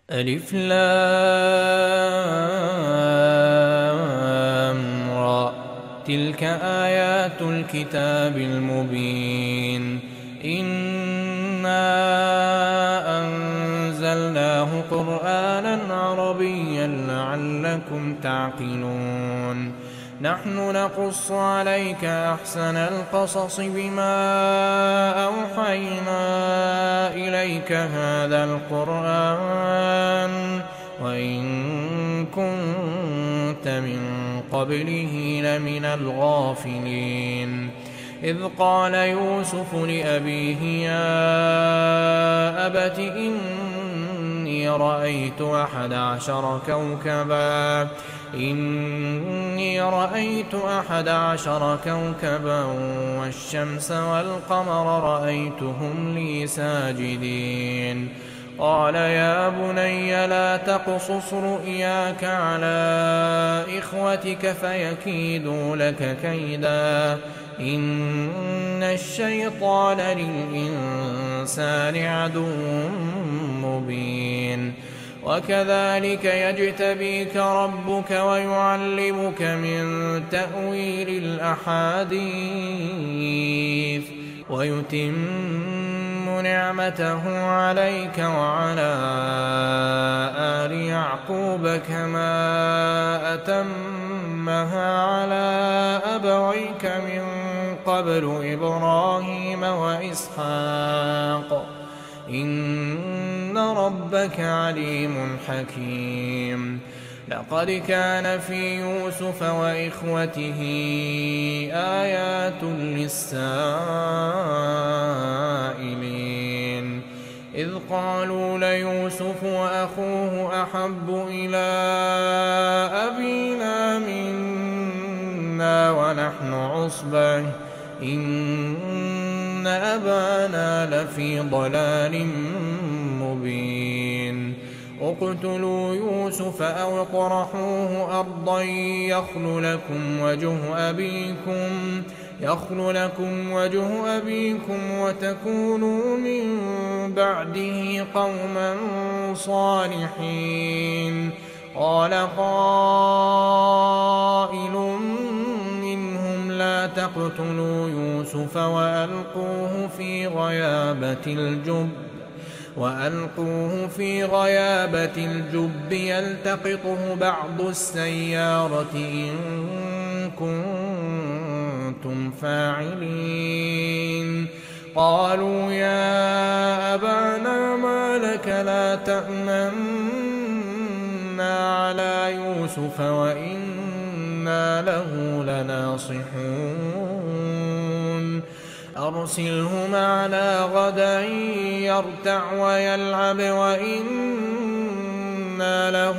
ألف لام را. تلك آيات الكتاب المبين. إنا أنزلناه قرآنا عربيا لعلكم تعقلون. نحن نقص عليك أحسن القصص بما أوحينا إليك هذا القرآن وإن كنت من قبله لمن الغافلين. إذ قال يوسف لأبيه يا أبت إني رأيت 11 كوكبا والشمس والقمر رأيتهم لي ساجدين. قال يا بني لا تقصص رؤياك على إخوتك فيكيدوا لك كيدا إن الشيطان للإنسان عدو مبين. وكذلك يجتبيك ربك ويعلمك من تأويل الأحاديث ويتم نعمته عليك وعلى آل يعقوب كما أتمها على أبويك من قبل إبراهيم وإسحاق إن ربك عليم حكيم. لقد كان في يوسف وإخوته آيات للسائلين. إذ قالوا ليوسف وأخوه أحب إلى أبينا منا ونحن عصبة إن أبانا لفي ضلال مبين. اقتلوا يوسف أو اطرحوه أرضا يخل لكم وجه أبيكم وتكونوا من بعده قوما صالحين. قال قائل منهم لا تقتلوا يوسف وألقوه في غيابة الجب يلتقطه بعض السيارة إن كنتم فاعلين. قالوا يا أبانا ما لك لا تأمنا على يوسف وإنا له لناصحون. أرسله معنا غدا يرتع ويلعب وإنا له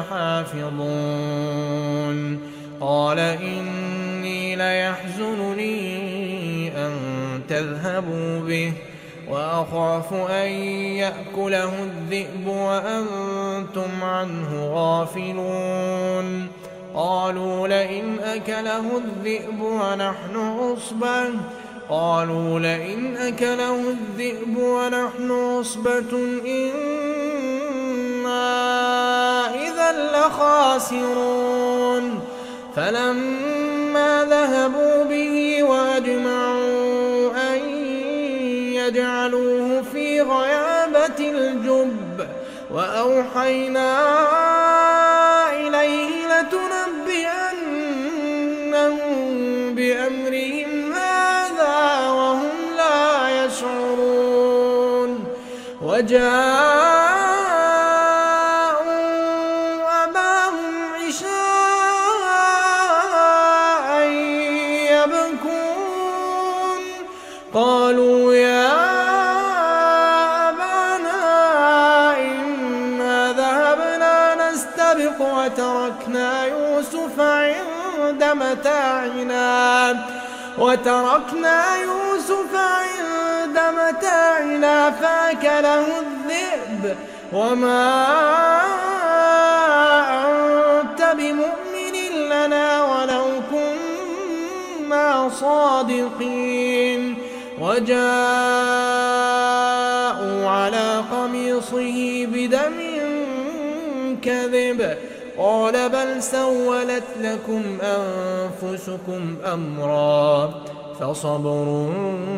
لحافظون. قال إني ليحزنني أن تذهبوا به وأخاف أن يأكله الذئب وأنتم عنه غافلون. قالوا لئن أكله الذئب ونحن عصبة إنا إذا لخاسرون. فلما ذهبوا به وأجمعوا أن يجعلوه في غيابة الجب وأوحينا إليه لتنبئنهم بأمرهم هذا وهم لا يشعرون. وجاءوا أباهم عشاء يبكون. قالوا يا أبانا إنا ذهبنا نستبق وتركنا يوسف عند متاعنا فأكله الذئب وما أنت بمؤمن لنا ولو كنا صادقين. وجاءوا على قميصه بدم الكذب قال بل سولت لكم أنفسكم أمرا فصبر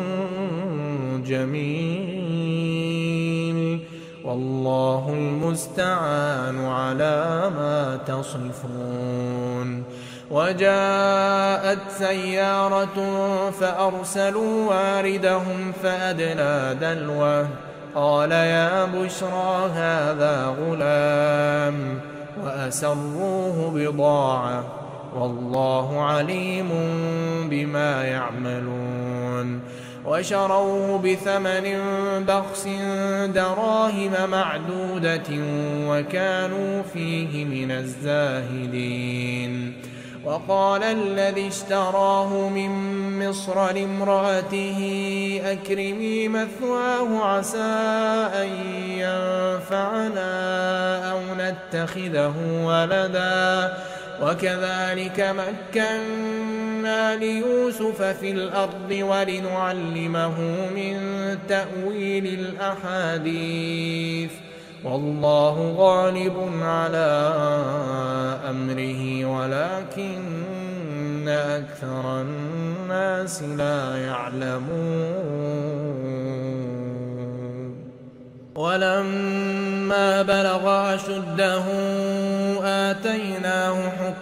جميل والله المستعان على ما تصفون. وجاءت سيارة فأرسلوا واردهم فأدلى دلوه قال يا بشرى هذا غلام وأسروه بضاعة والله عليم بما يعملون. وشروه بثمن بخس دراهم معدودة وكانوا فيه من الزاهدين. وقال الذي اشتراه من مصر لامرأته أكرمي مثواه عسى أن ينفعنا أو نتخذه ولدا وكذلك مكنا ليوسف في الأرض ولنعلمه من تأويل الأحاديث والله غالب على أمره ولكن أكثر الناس لا يعلمون. ولما بلغ أشده آتيناه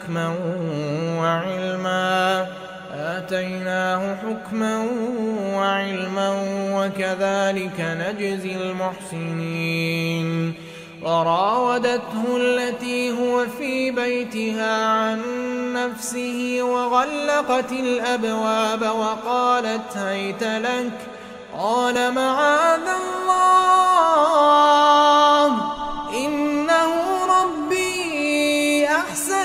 حكما وعلما وكذلك نجزي المحسنين. وراودته التي هو في بيتها عن نفسه وغلقت الأبواب وقالت هيت لك قال معاذ الله إنه ربي أحسن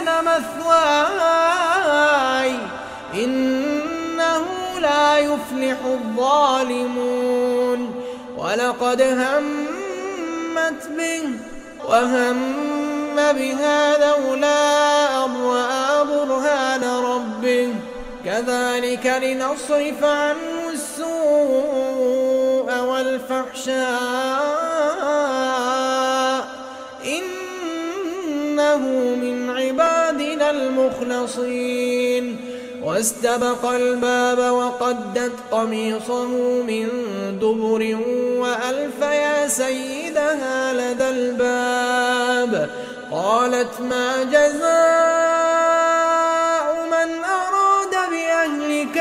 مثواي إنه لا يفلح الظالمون. ولقد همت به وهم بها لولا أن رأى برهان ربه كذلك لنصرف عنه السوء والفحشاء إنه من عبادنا المخلصين. واستبق الباب وقدت قميصه من دبر وألف يا سيدها لدى الباب قالت ما جزاء من أراد بأهلك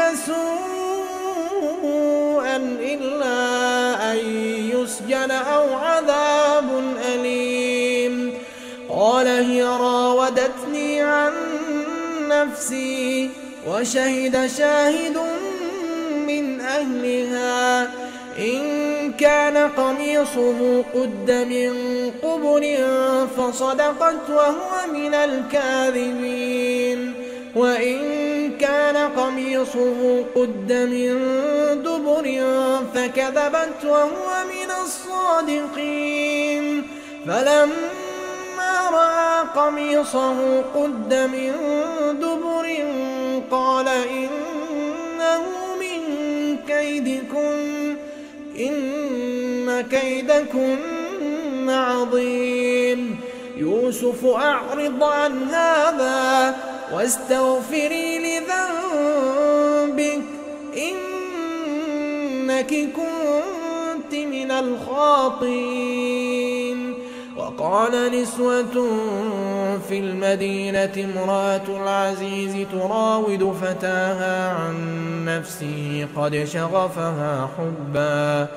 سوءا إلا أن يسجن أو عذاب أليم. قال هي راودتني عن نفسي وشهد شاهد من أهلها إن كان قميصه قد من قبل فصدقت وهو من الكاذبين وإن كان قميصه قد من دبر فكذبت وهو من الصادقين. فلما رأى قميصه قد من دبر قال إنه من كيدكن إن كيدكن عظيم. يوسف أعرض عن هذا واستغفري لذنبك إنك كنت من الخاطئين. وقال نسوة في المدينة امرأة العزيز تراود فتاها عن نفسه قد شغفها حبا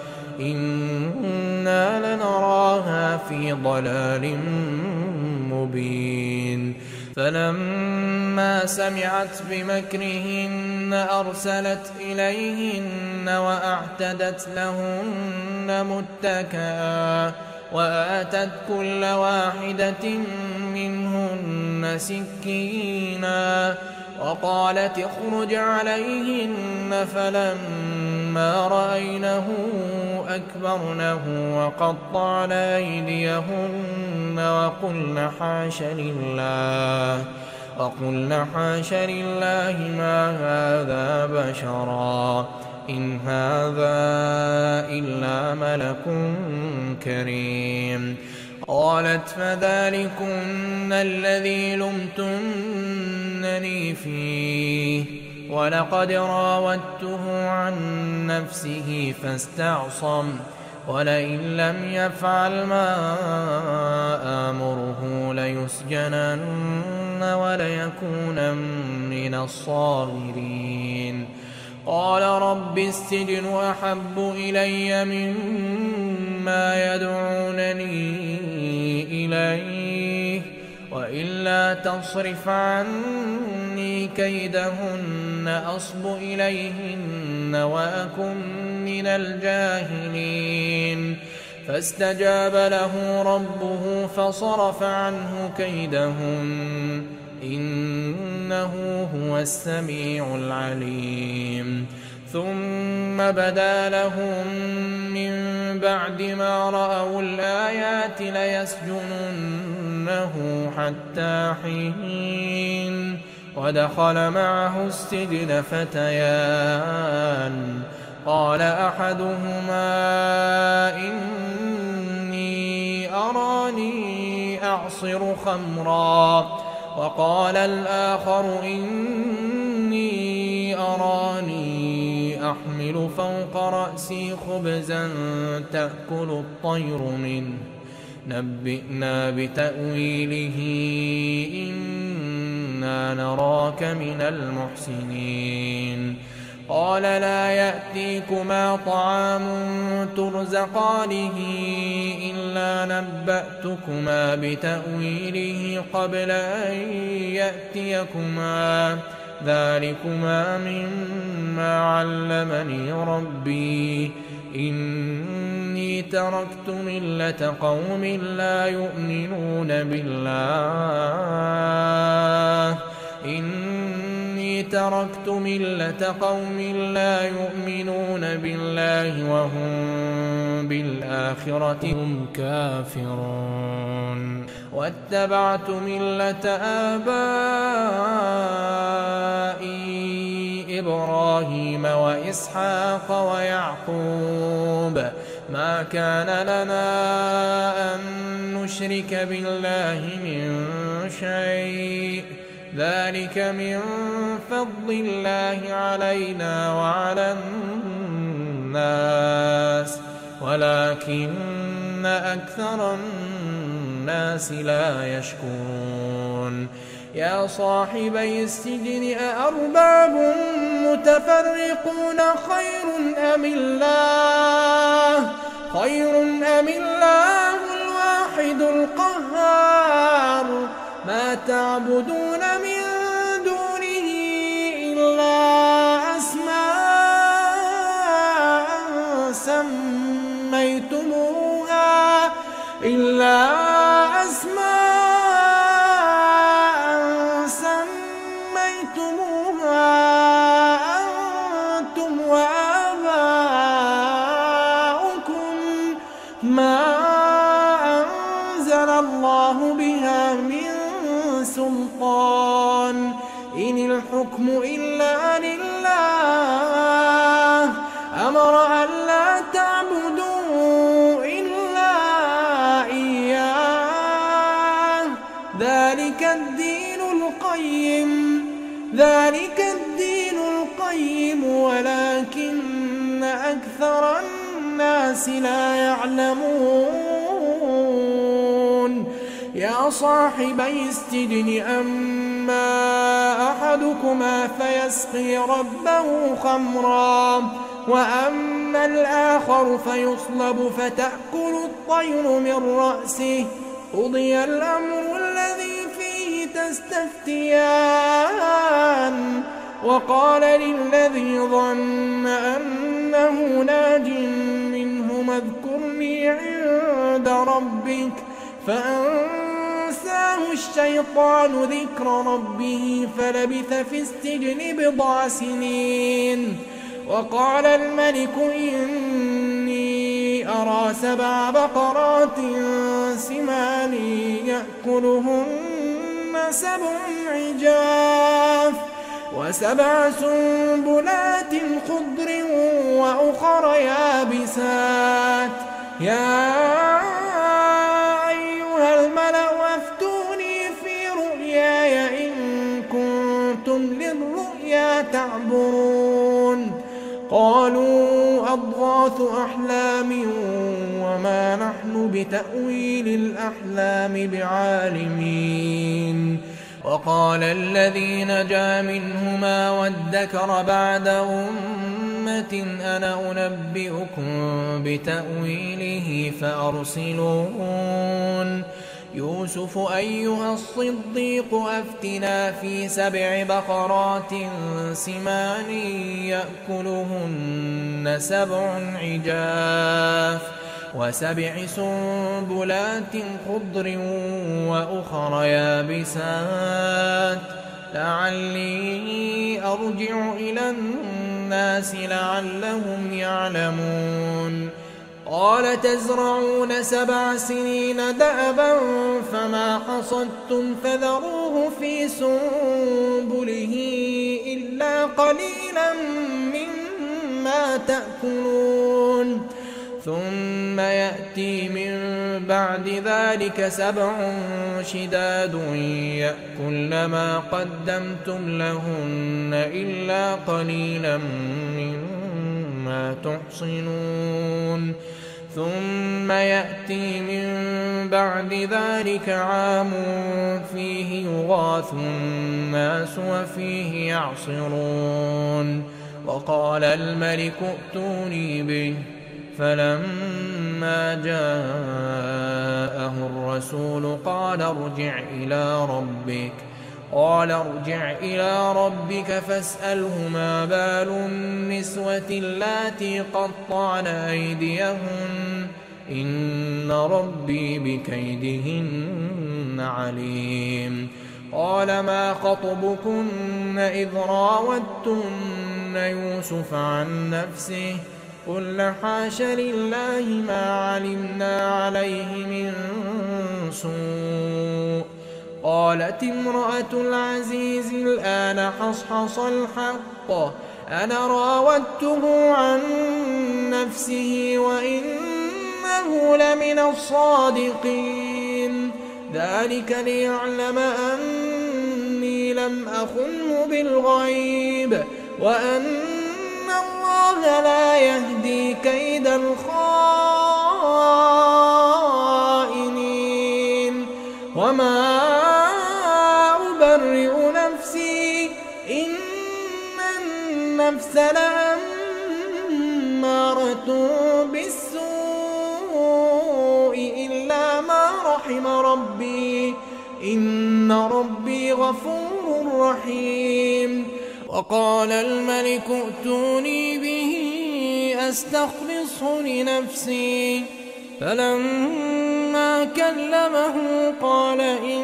إنا لنراها في ضلال مبين. فلما سمعت بمكرهن أرسلت إليهن وأعتدت لهن متكئا وآتت كل واحدة منهن سكينا وقالت اخرج عليهن. فلما رأينه أكبرنه وقطعن أيديهن وقلن حاش لله ما هذا بشرا إن هذا إلا ملك كريم. قالت فذلكن الذي لمتنني فيه ولقد راودته عن نفسه فاستعصم ولئن لم يفعل ما آمره ليسجنن وليكونن من الصاغرين قال رب السجن أحب إلي مما يدعونني إليه وإلا تصرف عني كيدهن أصب إليهن وأكن من الجاهلين فاستجاب له ربه فصرف عنه كيدهن إنه هو السميع العليم ثم بدا لهم من بعد ما رأوا الآيات ليسجننه حتى حين ودخل معه السجن فتيان قال أحدهما إني أراني أعصر خمرا وقال الآخر إني أراني أحمل فوق رأسي خبزا تأكل الطير منه نبئنا بتأويله إنا نراك من المحسنين قال لا يأتيكما طعام ترزقانه إلا نبأتكما بتأويله قبل أن يأتيكما ذلكما مما علمني ربي إني تركت ملة قوم لا يؤمنون بالله تركت ملة قوم لا يؤمنون بالله وهم بالآخرة هم كافرون واتبعت ملة آبائي إبراهيم وإسحاق ويعقوب ما كان لنا أن نشرك بالله من شيء ذلك من فضل الله علينا وعلى الناس ولكن أكثر الناس لا يشكرون يا صاحبي السجن أأرباب متفرقون خير أم الله الواحد القهار ما تعبدون من دونه إلا أسماء سميتموها أنتم وآباؤكم ما أنزل الله بها من سلطان إن الحكم إلا لله أمر ألا تعبدوا إلا إياه ذلك الدين القيم ولكن أكثر الناس لا يعلمون يا صاحبي السجن أما أحدكما فيسقي ربه خمرا وأما الآخر فيصلب فتأكل الطير من رأسه قضي الأمر الذي فيه تستفتيان وقال للذي ظن أنه ناج منهما اذكرني عند ربك فأنساه الشيطان ذكر ربه فلبث في السجن بضع سنين وقال الملك إني أرى 7 بقرات سمان يأكلهن 7 عجاف و7 سنبلات خضر وأخر يابسات يا أيها يعبرون قالوا أضغاث أحلام وما نحن بتأويل الأحلام بعالمين وقال الذي نجا منهما وادكر بعد أمة أنا أنبئكم بتأويله فأرسلون يوسف أيها الصديق أفتنا في 7 بقرات سمان يأكلهن 7 عجاف و7 سنبلات خضر وأخر يابسات لعلي أرجع إلى الناس لعلهم يعلمون قال تزرعون 7 سنين دأبا فما حصدتم فذروه في سنبله إلا قليلا مما تأكلون ثم يأتي من بعد ذلك 7 شداد يأكلن ما قدمتم لهن إلا قليلا مما تحصنون ثم يأتي من بعد ذلك عام فيه يغاث الناس وفيه يعصرون وقال الملك ائتوني به فلما جاءه الرسول قال ارجع إلى ربك فاسأله ما بال النسوة اللاتي قطعن أيديهن إن ربي بكيدهن عليم قال ما خطبكن إذ راوتن يوسف عن نفسه قلنا حاش لله ما علمنا عليه من سوء قالت امرأة العزيز الآن حصحص الحق أنا راودته عن نفسه وإنه لمن الصادقين ذلك ليعلم أني لم أخنه بالغيب وأن الله لا يهدي كيد الخائنين وما أبرئ نفسي إن النفس لأمارة بالسوء إلا ما رحم ربي إن ربي غفور رحيم وقال الملك ائتوني به أستخلصه لنفسي فلما كلمه قال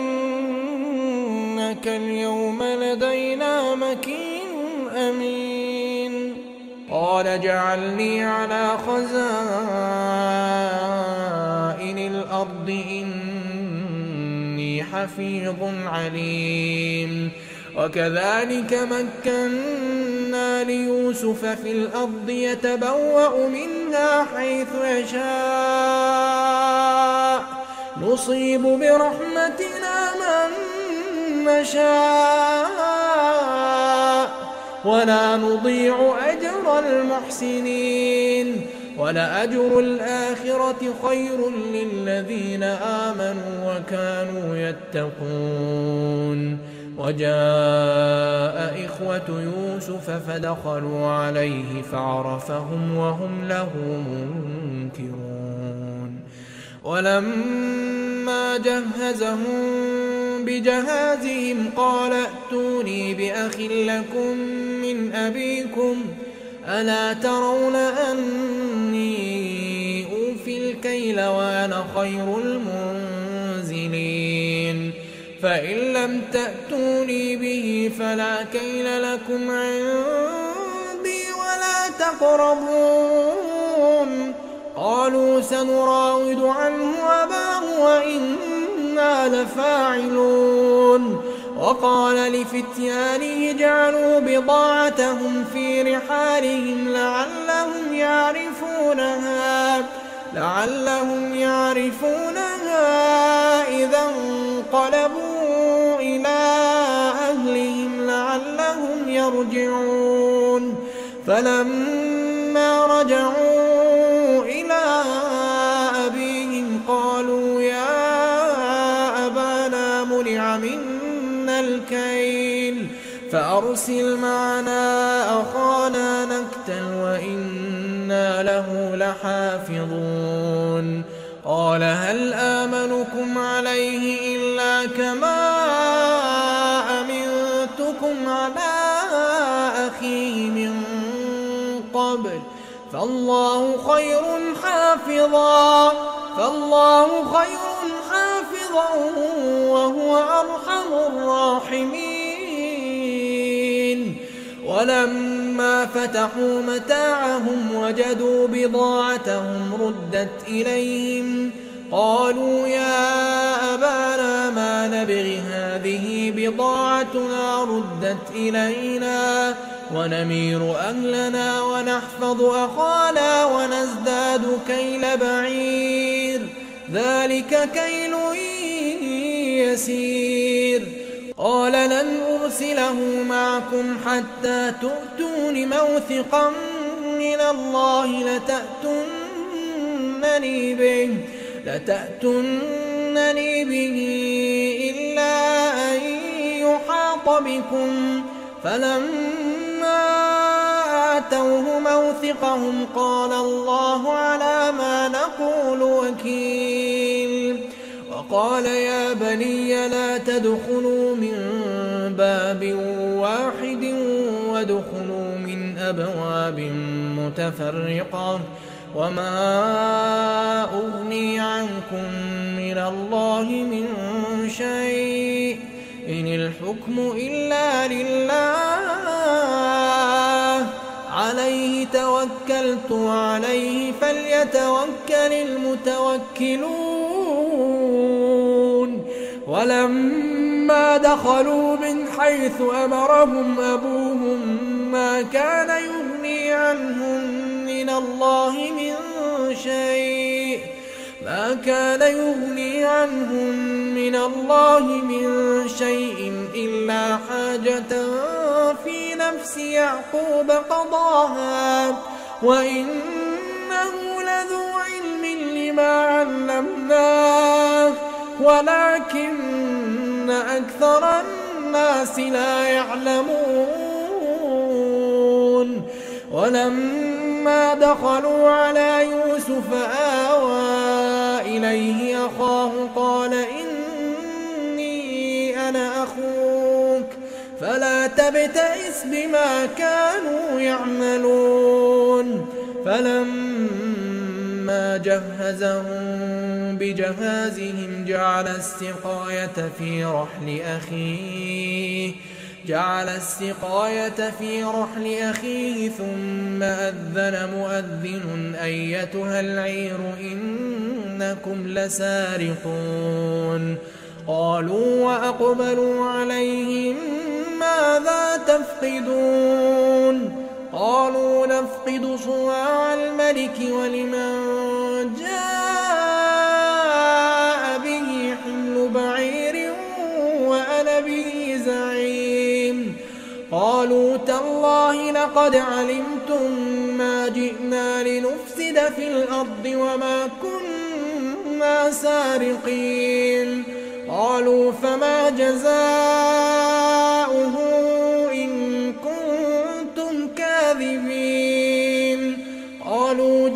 إنك اليوم لدينا مكين أمين قال جعلني على خزائن الأرض إني حفيظ عليم وكذلك مكنا ليوسف في الأرض يتبوأ منها حيث يشاء نصيب برحمتنا من نشاء ولا نضيع أجر المحسنين ولأجر الآخرة خير للذين آمنوا وكانوا يتقون وجاء إخوة يوسف فدخلوا عليه فعرفهم وهم له منكرون ولما جهزهم بجهازهم قال ائتوني بأخ لكم من أبيكم ألا ترون أني أوفي الكيل وأنا خير المنزلين فإن لم تأتوني به فلا كيل لكم عندي ولا تقربون قالوا سنراود عنه أباه وإنا لفاعلون وقال لفتيانه جعلوا بضاعتهم في رحالهم لعلهم يعرفونها إذا انقلبوا إلى أهلهم لعلهم يرجعون فلما رجعوا إلى أبيهم قالوا يا أبانا منع منا الكيل فأرسل معنا أخانا نكتل وإنا له لحافظون قال هل آمنكم عليه إلا كما أمنتكم على أخيه من قبل فالله خير حافظا وهو أرحم الراحمين ولما فتحوا متاعهم وجدوا بضاعتهم ردت إليهم قالوا يا أبانا ما نبغي هذه بضاعتنا ردت إلينا ونمير أهلنا ونحفظ أخانا ونزداد كيل بعير ذلك كيل يسير قال لن أرسله معكم حتى تؤتون موثقا من الله لتأتونني به إلا أن يحاط بكم فلما آتوه موثقهم قال الله على ما نقول وكيل وقال يا بني لا تدخلوا من باب واحد وادخلوا من أبواب متفرقة وما أغني عنكم من الله من شيء إن الحكم إلا لله عليه توكلت وعليه فليتوكل المتوكلون ولما دخلوا من حيث أمرهم أبوهم ما كان يغني عنهم من الله من شيء إلا حاجة في نفس يعقوب قضاها وإنه لذو علم لما علمناه ولكن أكثر الناس لا يعلمون ولما دخلوا على يوسف آوى إليه أخاه قال إني أنا أخوك فلا تبتئس بما كانوا يعملون فلما جهزهم بجهازهم جعل السقاية في رحل أخيه ثم أذن مؤذن أيتها العير إنكم لسارقون قالوا وأقبلوا عليهم ماذا تفقدون قالوا نفقد صواع الملك ولمن جاء به حمل بعير وأنا به زعيم قالوا تالله لقد علمتم ما جئنا لنفسد في الأرض وما كنا سارقين قالوا فما جزاؤه إن كنتم كاذبين قالوا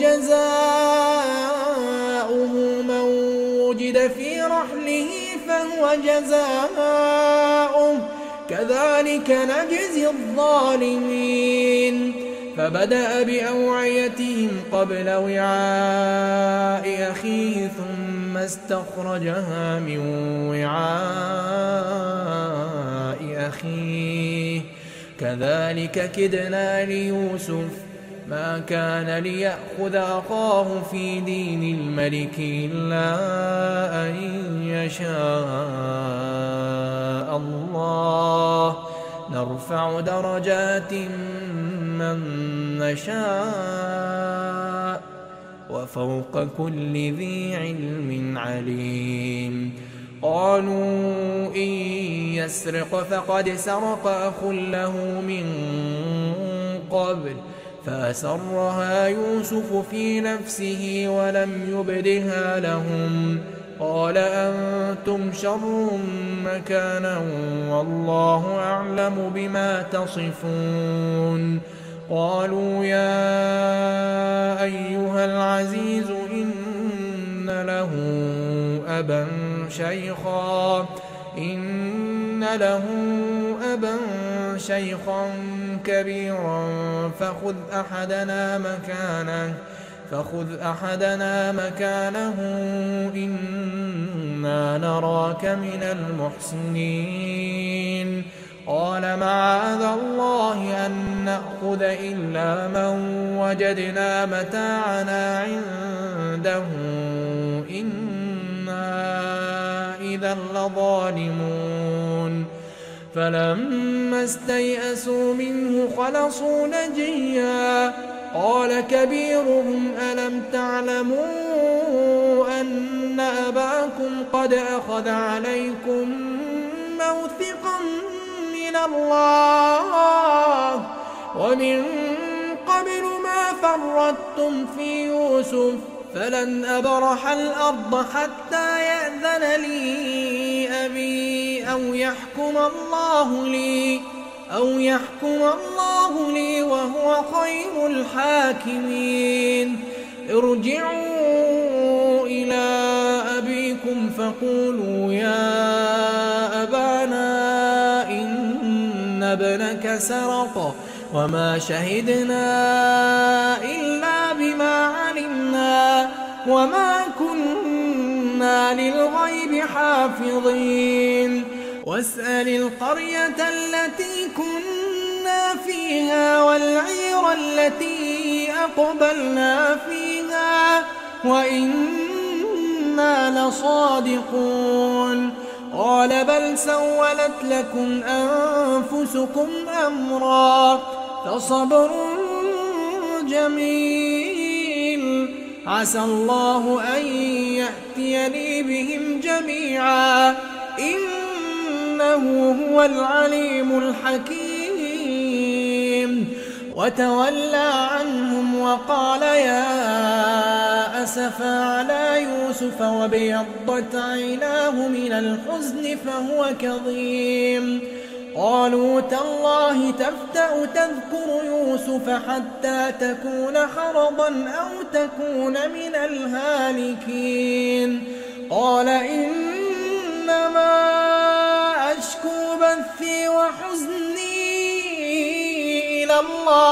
جزاؤه من وجد في رحله فهو جزاؤه كذلك نجزي الظالمين فبدأ بأوعيتهم قبل وعاء أخيه ثم استخرجها من وعاء أخيه كذلك كدنا ليوسف ما كان ليأخذ أخاه في دين الملك إلا أن يشاء الله نرفع درجات من نشاء وفوق كل ذي علم عليم قالوا إن يسرق فقد سرق أخ له من قبل فأسرها يوسف في نفسه ولم يبدها لهم، قال أنتم شر مكانا والله أعلم بما تصفون. قالوا يا أيها العزيز إن له أبا شيخا كبيرا فخذ أحدنا مكانه إنا نراك من المحسنين. قال معاذ الله أن نأخذ إلا من وجدنا متاعنا عنده إنا إذا لظالمون. فلما استيئسوا منه خلصوا نجيا. قال كبيرهم ألم تعلموا أن أباكم قد أخذ عليكم موثقا من الله ومن قبل ما فرطتم في يوسف فلن أبرح الأرض حتى يأذن لي أبي أو يحكم الله لي وهو خير الحاكمين. ارجعوا إلى أبيكم فقولوا يا أبانا إن ابنك سرق وما شهدنا إلا بما علمنا وما كنا للغيب حافظين. واسأل القرية التي كنا فيها والعير التي أقبلنا فيها وإنا لصادقون. قال بل سولت لكم أنفسكم أمرا فصبر جميل عسى الله أن يأتيني بهم جميعا إنه هو العليم الحكيم. وتولى عنهم وقال يا أسفا على يوسف وابيضت عيناه من الحزن فهو كظيم. قالوا تالله تفتأ تذكر يوسف حتى تكون حرضا أو تكون من الهالكين. قال إنما أشكو بثي وحزني إلى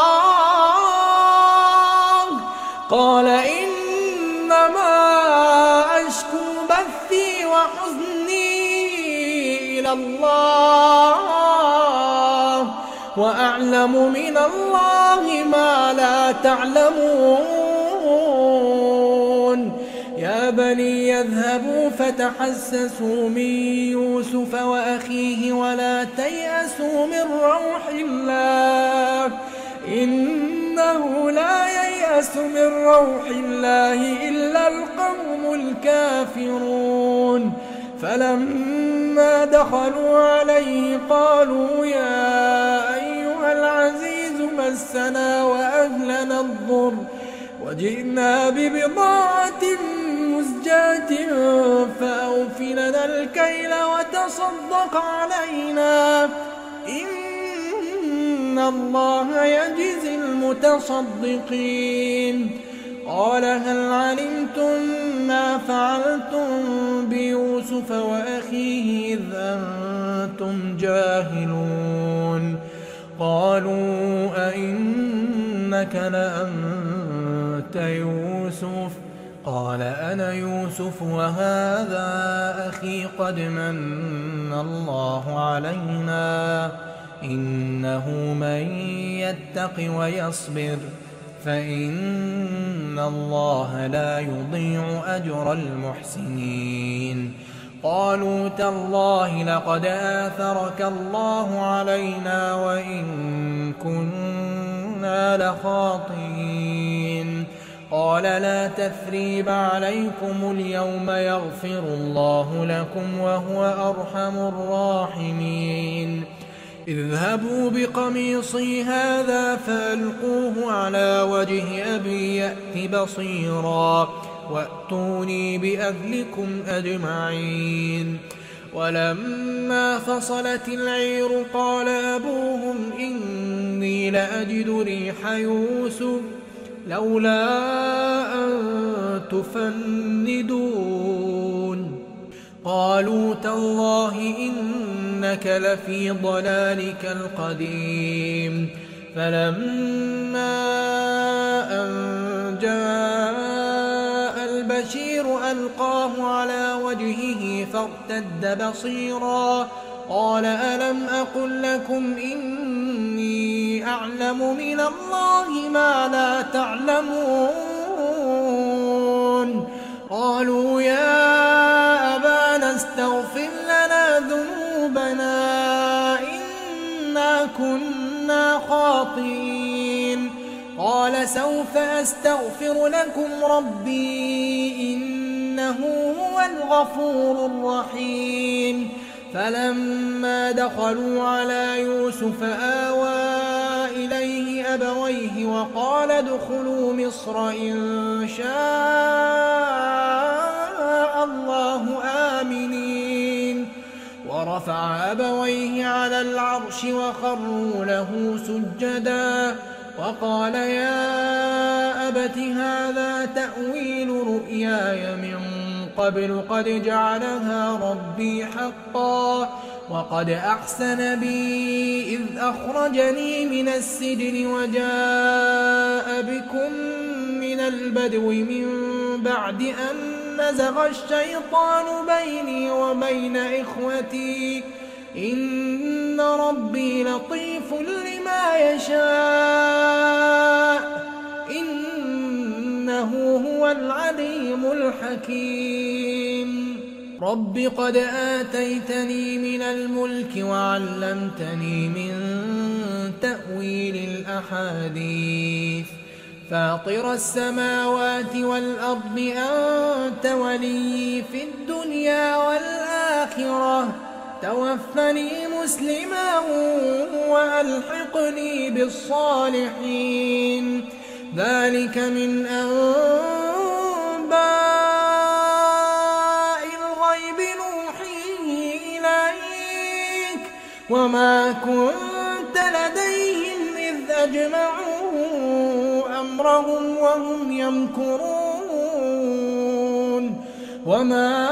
الله وأعلم من الله ما لا تعلمون. يا بني يذهبوا فتحسسوا من يوسف وأخيه ولا تيأسوا من روح الله إنه لا ييأس من روح الله إلا القوم الكافرون. فلما دخلوا عليه قالوا يا أيها العزيز مسنا وأهلنا الضر وجئنا ببضاعة مزجاة فأوف لنا الكيل وتصدق علينا إن الله يجزي المتصدقين. قال هل علمتم ما فعلتم بيوسف وأخيه إذ أنتم جاهلون؟ قالوا أئنك لأنت يوسف؟ قال أنا يوسف وهذا أخي قد من الله علينا إنه من يتق ويصبر فإن الله لا يضيع أجر المحسنين. قالوا تالله لقد آثرك الله علينا وإن كنا لخاطئين. قال لا تثريب عليكم اليوم يغفر الله لكم وهو أرحم الراحمين. اذهبوا بقميصي هذا فألقوه على وجه أبي يأت بصيرا وأتوني بأهلكم أجمعين. ولما فصلت العير قال أبوهم إني لأجد ريح يوسف لولا أن تفندون. قالوا تالله إنك لفي ضلالك القديم. فلما أن جاء البشير ألقاه على وجهه فارتد بصيرا قال ألم أقل لكم إني أعلم من الله ما لا تعلمون. قالوا يا أبانا استغفر لنا ذنوبنا إنا كنا خاطئين. قال سوف أستغفر لكم ربي إنه هو الغفور الرحيم. فلما دخلوا على يوسف آوى إليه أبويه وقال ادخلوا مصر إن شاء الله آمنين. ورفع أبويه على العرش وخروا له سجدا وقال يا أبت هذا تأويل رؤياي من قبل قد جعلها ربي حقا وقد أحسن بي إذ أخرجني من السجن وجاء بكم من البدو من بعد أن نزغ الشيطان بيني وبين إخوتي إن ربي لطيف لما يشاء إنه هو العليم الحكيم. رب قد آتيتني من الملك وعلمتني من تأويل الأحاديث فاطر السماوات والأرض أنت ولي في الدنيا والآخرة توفني مسلما وألحقني بالصالحين. ذلك من أنباء الغيب نوحيه إليك وما كنت لديهم إذ أجمعوا أمرهم وهم يمكرون. وما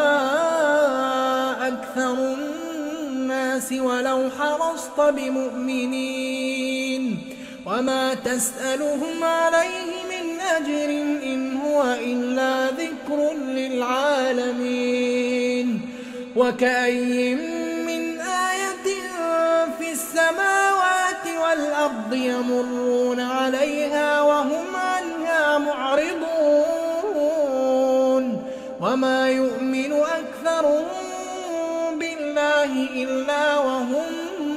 أكثر الناس ولو حرصت بمؤمنين وما تسألهم عليه من أجر إن هو إلا ذكر للعالمين. وكأي من آية في السماوات والأرض يمرون عليها وهم عنها معرضون وما يؤمن أكثرهم بالله إلا وهم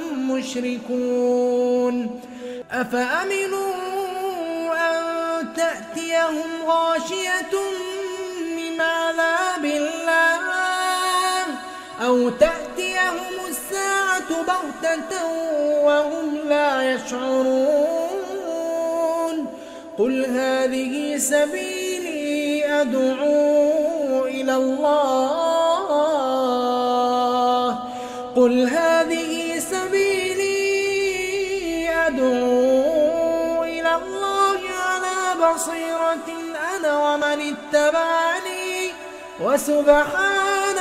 مشركون. أفأمنوا أن تأتيهم غاشية من عذاب الله أو تأتيهم الساعة بغتة وهم لا يشعرون. قل هذه سبيلي أدعو إلى الله قل هذه سبيلي أدعو إلى الله على بصيرة أنا ومن اتبعني وسبحان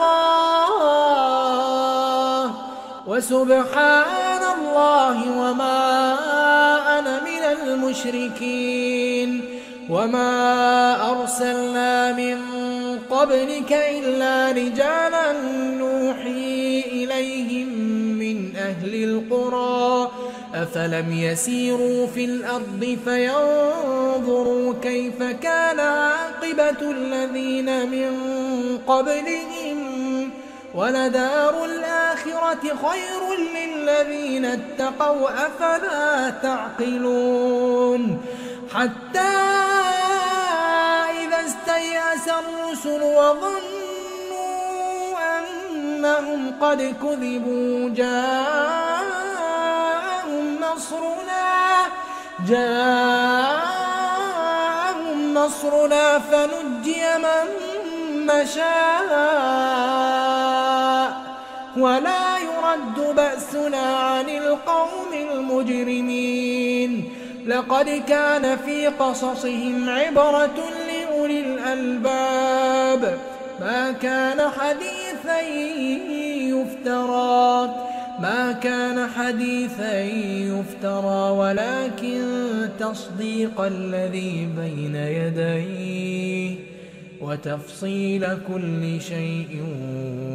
الله وما أنا من المشركين. وما أرسلنا من قبلك إلا رجالا نوحي إليهم من أهل القرى أفلم يسيروا في الأرض فينظروا كيف كان عاقبة الذين من قبلهم ولدار الآخرة خير للذين اتقوا أفلا تعقلون. حتى إذا استيأس الرسل وظنوا أنهم قد كذبوا جاءهم نصرنا فنجي من نشاء ولا يرد بأسنا عن القوم المجرمين. لقد كان في قصصهم عبرة لأولي الألباب ما كان حديثا يفترى ولكن تصديق الذي بين يديه وتفصيل كل شيء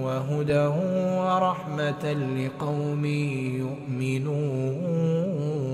وهدى ورحمة لقوم يؤمنون.